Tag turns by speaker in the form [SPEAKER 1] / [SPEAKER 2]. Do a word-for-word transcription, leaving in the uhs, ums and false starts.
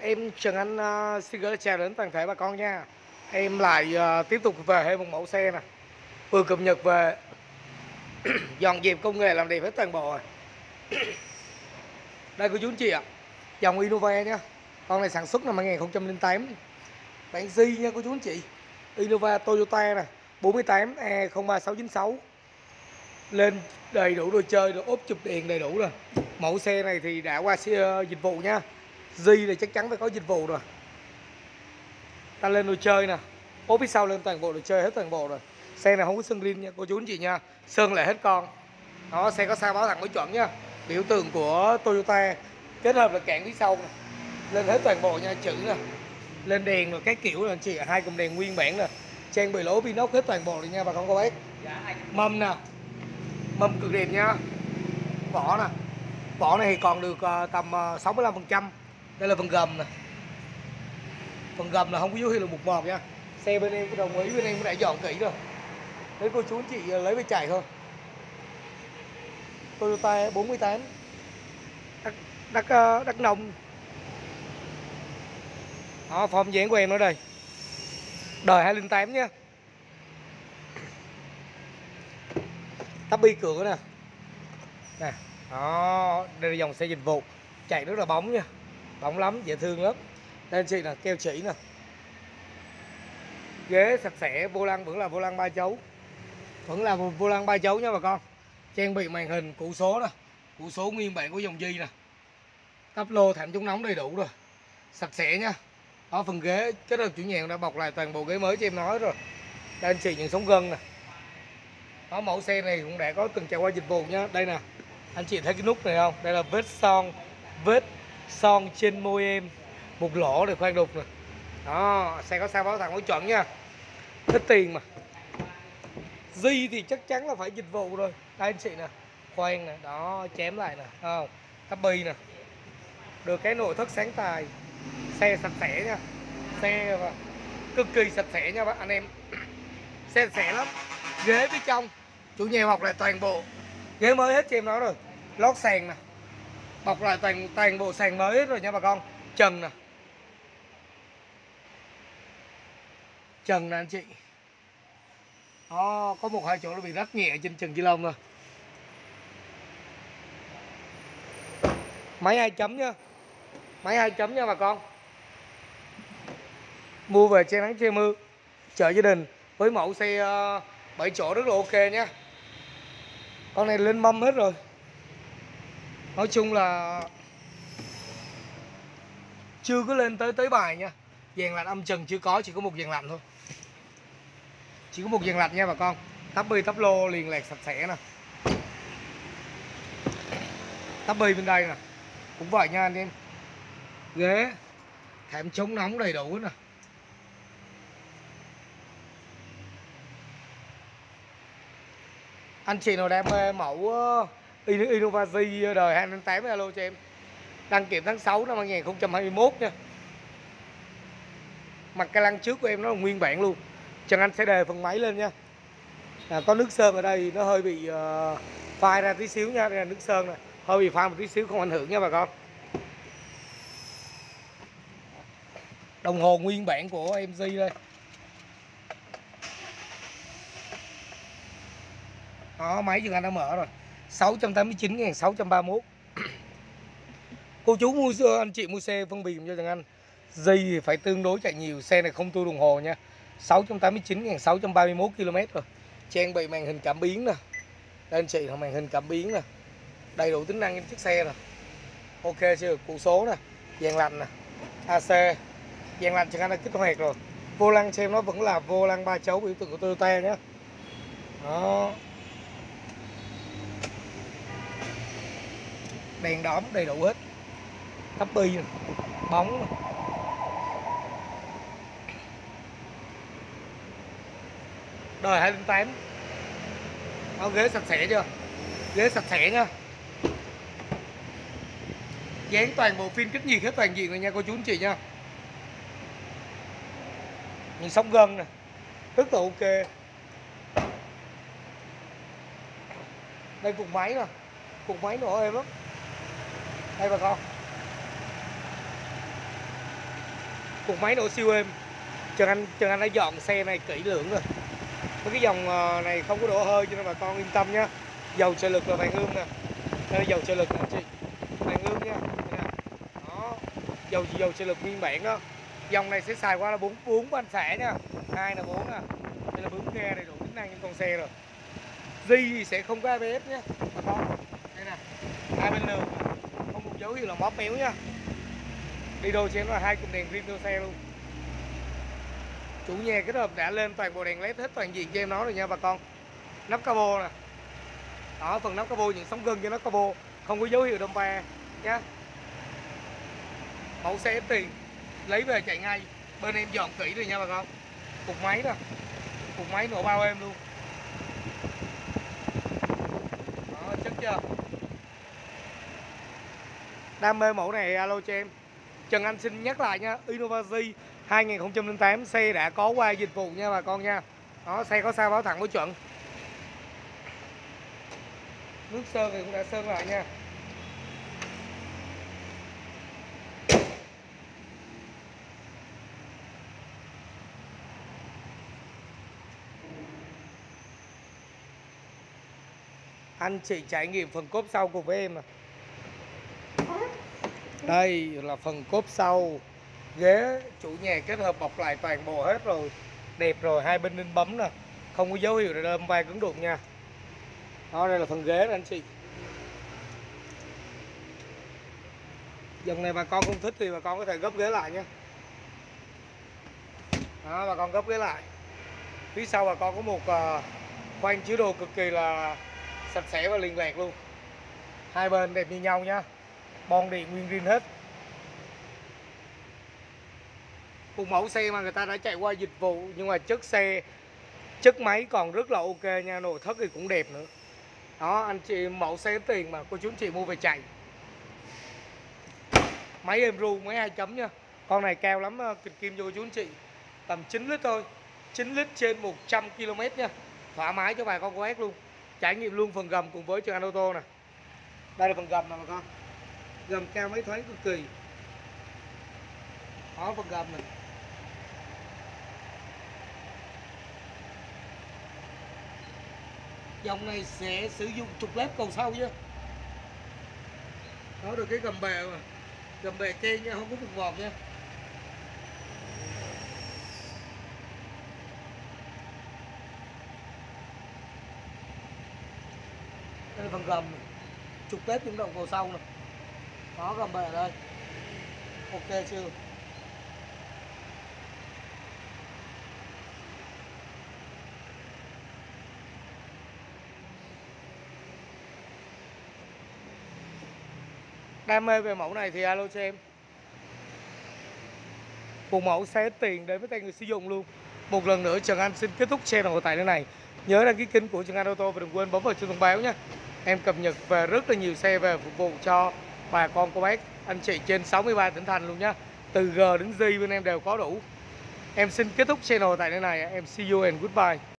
[SPEAKER 1] Em Trần Anh uh, xin gửi lời chào đến toàn thể bà con nha. Em lại uh, tiếp tục về thêm một mẫu xe nè, vừa cập nhật về dọn dẹp công nghệ làm đẹp hết toàn bộ rồi. Đây cô chú anh chị ạ, dòng Innova nhá. Con này sản xuất năm hai nghìn không trăm lẻ tám, bản G nha cô chú anh chị. Innova Toyota nè, bốn mươi tám E không ba sáu chín sáu. Lên đầy đủ đồ chơi, đồ ốp chụp điện đầy đủ rồi. Mẫu xe này thì đã qua xe, uh, dịch vụ nha. G thì chắc chắn phải có dịch vụ rồi. Ta lên đồ chơi nè, ốp phía sau lên toàn bộ đồ chơi hết toàn bộ rồi. Xe này không có sơn green nha cô chú anh chị nha, sơn lại hết con. Nó xe có sao báo thẳng mới chuẩn nha. Biểu tượng của Toyota kết hợp là cản phía sau nè, lên hết toàn bộ nha, chữ nè, lên đèn rồi các kiểu là anh chị, hai cụm đèn nguyên bản nè, trang bị lỗ pinox hết toàn bộ rồi nha bà con cô bác. Mâm nè, mâm cực đẹp nha. Vỏ nè, vỏ này thì còn được uh, tầm uh, sáu mươi lăm phần trăm. Đây là phần gầm nè, phần gầm là không có dấu hiệu là mục mọt nha. Xe bên em có đồng ý, bên em cũng đã dọn kỹ rồi, đấy cô chú anh chị lấy về chạy thôi. Toyota bốn mươi tám đắk đắk đắk nông. Đó, form dáng của em ở đây, đời hai không không tám nhá. Tắp bi cửa nè, nè, đó, đây là dòng xe dịch vụ, chạy rất là bóng nha, bóng lắm, dễ thương lắm. Đây anh chị nè, keo chỉ nè, ghế sạch sẽ, vô lăng vẫn là vô lăng ba chấu, vẫn là vô lăng ba chấu nha bà con. Trang bị màn hình củ số nè, củ số nguyên bản của dòng G nè, tắp lô thảm chống nóng đầy đủ rồi, sạch sẽ nha. Đó, phần ghế kết hợp chủ nhà đã bọc lại toàn bộ ghế mới cho em nói rồi. Đây anh chị những sống gân nè. Đó, mẫu xe này cũng đã có từng trải qua dịch vụ nhá. Đây nè, anh chị thấy cái nút này không? Đây là vết son, vết son trên môi em, một lỗ để khoan đục nè. Đó, xe có sao báo thẳng mới chuẩn nha, hết tiền mà. G thì chắc chắn là phải dịch vụ rồi. Đây anh chị nè, khoan nè, đó, chém lại nè, không? Tắp bi nè, được cái nội thất sáng tài, xe sạch sẽ nha, xe và cực kỳ sạch sẽ nha bạn anh em. Xe sạch sẽ lắm. Ghế phía trong chủ nhà bọc lại toàn bộ ghế mới hết cho em nói rồi. Lót sàn nè, bọc lại toàn toàn bộ sàn mới hết rồi nha bà con. Trần nè, trần nè anh chị. Đó, có một hai chỗ nó bị rách nhẹ trên trần chi lông thôi. Máy hai chấm nhá, máy hai chấm nha bà con. Mua về che nắng che mưa, chở gia đình với mẫu xe uh, bảy chỗ rất là ok nhá. Con này lên mâm hết rồi. Nói chung là chưa có lên tới tới bài nha. Dàn lạnh âm trần chưa có, chỉ có một dàn lạnh thôi. Chỉ có một dàn lạnh nha bà con. Tắp bi tắp lô liền lạc sạch sẽ nè. Tắp bi bên đây nè, cũng vậy nha anh em. Ghế thảm chống nóng đầy đủ nè. Anh chị nào đang mê mẫu uh, Innova G đời hai không không tám alo cho em. Đăng kiểm tháng sáu năm hai nghìn không trăm hai mươi mốt nha. Mặt cái lăng trước của em nó là nguyên bản luôn. Trần Anh sẽ đề phần máy lên nha. À, có nước sơn ở đây nó hơi bị uh, phai ra tí xíu nha. Đây là nước sơn này, hơi bị phai một tí xíu không ảnh hưởng nha bà con. Đồng hồ nguyên bản của em G đây. Đó, máy Trần Anh đã mở rồi, sáu trăm tám mươi chín nghìn sáu trăm ba mươi mốt. Cô chú mua, anh chị mua xe phân bì cho Trần Anh G thì phải tương đối chạy nhiều. Xe này không tua đồng hồ nha, sáu trăm tám mươi chín nghìn sáu trăm ba mươi mốt ki lô mét rồi. Trang bị màn hình cảm biến nè. Đây anh chị, màn hình cảm biến nè, đầy đủ tính năng trên chiếc xe nè. Ok chưa, cụ số nè, dàn lạnh nè, a xê, dàn lạnh Trần Anh đã kích hoạt rồi. Vô lăng xem nó vẫn là vô lăng ba chấu biểu tượng của Toyota nhé. Đó, đèn đóm đầy đủ hết, tắp bi nè, bóng nè. Đời hai không không tám. Đó, ghế sạch sẽ chưa, ghế sạch sẽ nha. Dán toàn bộ phim kích nhiệt hết toàn diện rồi nha cô chú anh chị nha. Nhìn sóng gân nè, rất là ok. Đây cục máy nè, cục máy nổ êm lắm. Đây bà con, Cục máy nổ siêu êm. Trần Anh Trần Anh đã dọn xe này kỹ lưỡng rồi. Mấy cái dòng này không có đổ hơi cho nên bà con yên tâm nhá. Dầu trợ lực là vàng ươm nè. Đây là dầu trợ lực nè anh chị. Vàng ươm nha. Đó. Dầu dầu trợ lực nguyên bản đó. Dòng này sẽ xài qua là bốn bốn van xả nha. Hai là bốn nè. Đây là bướm ga đầy đủ tính năng trên con xe rồi. Di sẽ không có a bê ét nhé bà con. Đây nè. Hai bên lường không một dấu hiệu là móp méo nha. Đi đôi cho em là hai cụm đèn rim theo xe luôn. Chủ nhà kết hợp đã lên toàn bộ đèn led hết toàn diện cho em nó rồi nha bà con. Nắp cabo nè. Đó, phần nắp cabo những sóng gân cho nắp cabo, không có dấu hiệu đâm va nhá. Mẫu xe ép tiền lấy về chạy ngay. Bên em dọn kỹ rồi nha bà con. Cục máy nè. Cục máy nổ bao êm luôn. Đó, chất chưa? Đam mê mẫu này alo cho em. Trần Anh xin nhắc lại nha, Innova Z hai không không tám xe đã có qua dịch vụ nha bà con nha. Đó, xe có sao báo thẳng báo chuẩn. Nước sơn thì cũng đã sơn lại nha. Anh chị trải nghiệm phần cốp sau cùng với em nè. Đây là phần cốp sau. Ghế chủ nhà kết hợp bọc lại toàn bộ hết rồi. Đẹp rồi, hai bên ninh bấm nè. Không có dấu hiệu để đâm vai cứng đụng nha. Đó, đây là phần ghế nè anh chị. Dòng này bà con không thích thì bà con có thể gấp ghế lại nha. Đó, bà con gấp ghế lại. Phía sau bà con có một uh, khoang chứa đồ cực kỳ là sạch sẽ và liền lạc luôn. Hai bên đẹp như nhau nha. Bon điện nguyên zin hết. Một mẫu xe mà người ta đã chạy qua dịch vụ nhưng mà chất xe, chất máy còn rất là ok nha. Nội thất thì cũng đẹp nữa. Đó, anh chị mẫu xe tiền mà cô chú anh chị mua về chạy. Máy êm ru, máy hai chấm nha. Con này cao lắm kịch kim cho cô chú anh chị. Tầm chín lít thôi. chín lít trên một trăm ki lô mét nha. Thoải mái cho bà con cô ét luôn. Trải nghiệm luôn phần gầm cùng với Trần Anh ô tô nè. Đây là phần gầm nè bà con. Gầm cao mấy thoáng cực kỳ. Đó, phần gầm này. Dòng này sẽ sử dụng trục lép cầu sau chứ. Đó, được cái gầm bè mà. Gầm bè trên nha, không có cục vọt nha. Đây là phần gầm này. Trục tép chuyển động cầu sau nè. Đó, gầm bè ở đây. Ok chưa? Đam mê về mẫu này thì alo cho em. Một mẫu xe tiền đến với tay người sử dụng luôn. Một lần nữa Trần Anh xin kết thúc channel tại nơi này. Nhớ đăng ký kênh của Trần Anh ô tô và đừng quên bấm vào chuông thông báo nhé. Em cập nhật về rất là nhiều xe về phục vụ cho bà con cô bác anh chị trên sáu mươi ba tỉnh thành luôn nhé. Từ G đến Z bên em đều có đủ. Em xin kết thúc channel tại nơi này. Em see you and goodbye.